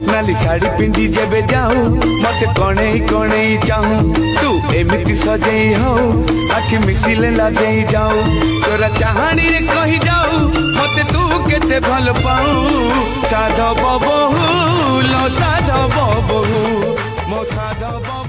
नाली साड़ी पिंधि जेबे जाऊं मते कणे कणे चाहूं तू एमिति सजेई हो आखि मिसिले लाजेई जाऊं तोरा चाहानी रे कहि जाऊं मते तू केते भल पाऊं साधव बहु लो साधव बहु मो साधव